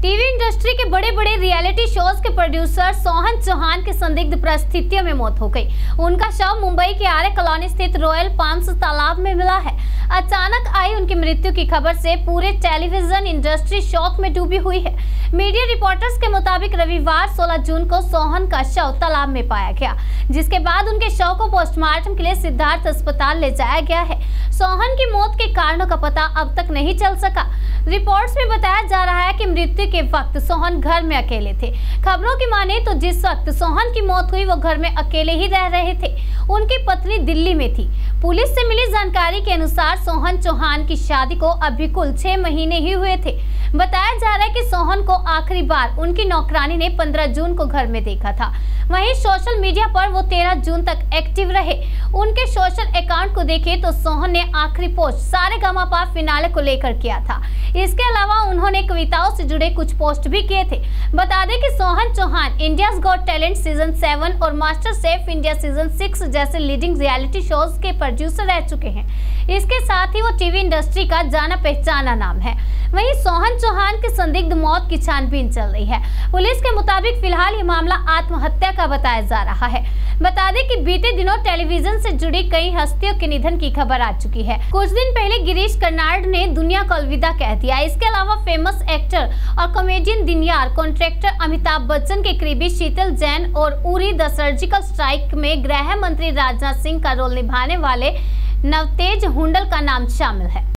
TV industry के बड़े बड़े रियलिटी शोज के प्रोड्यूसर सोहन चौहान की संदिग्ध परिस्थितियों में मौत हो गई। उनका शव मुंबई के आर्य कॉलोनी स्थित रॉयल पाम्स तालाब में मिला है। अचानक आई उनकी मृत्यु की खबर से पूरे टेलीविजन इंडस्ट्री शौक में डूबी हुई है। मीडिया रिपोर्टर्स के मुताबिक रविवार 16 जून को सोहन का शव तालाब में पाया गया, जिसके बाद उनके शव को पोस्टमार्टम के लिए सिद्धार्थ अस्पताल ले जाया गया है। सोहन की मौत के कारणों का पता अब तक नहीं चल सका। रिपोर्ट्स में बताया जा रहा है कि मृत्यु के वक्त सोहन घर में अकेले थे। खबरों की माने तो जिस वक्त सोहन की मौत हुई वो घर में अकेले ही रह रहे थे। उनकी पत्नी दिल्ली में थी। पुलिस से मिली जानकारी के अनुसार सोहन चौहान की शादी को अभी कुल 6 महीने ही हुए थे। बताया जा रहा है कि सोहन को आखिरी बार उनकी नौकरानी ने 15 जून को घर में देखा था। वहीं सोशल मीडिया पर वो 13 जून तक एक्टिव रहे। उनके सोशल अकाउंट को देखें तो सोहन ने आखिरी पोस्ट सारेगामापा फिनाले को लेकर किया था। इसके अलावा उन्होंने कविताओं से जुड़े कुछ पोस्ट भी किए थे। बता दें कि Sohan Chauhan India's got talent season 7 और मास्टर शेफ इंडिया सीजन 6 जैसे लीडिंग रियलिटी शोज के प्रोड्यूसर रह चुके हैं। इसके साथ ही वो टीवी इंडस्ट्री का जाना पहचाना नाम है। वहीं सोहन चौहान की संदिग्ध मौत की छानबीन चल रही है। पुलिस के मुताबिक फिलहाल ये मामला आत्महत्या का बताया जा रहा है। बता दें कि बीते दिनों टेलीविजन से जुड़ी कई हस्तियों के निधन की खबर आ चुकी है। कुछ दिन पहले गिरीश कर्नाड ने दुनिया को अलविदा कह दिया। इसके अलावा फेमस एक्टर और कॉमेडियन दिनयार कॉन्ट्रैक्टर अमिताभ बच्चन के करीबी शीतल जैन और उरी द सर्जिकल स्ट्राइक में गृह मंत्री राजनाथ सिंह का रोल निभाने वाले नवतेज हुंडल का नाम शामिल है।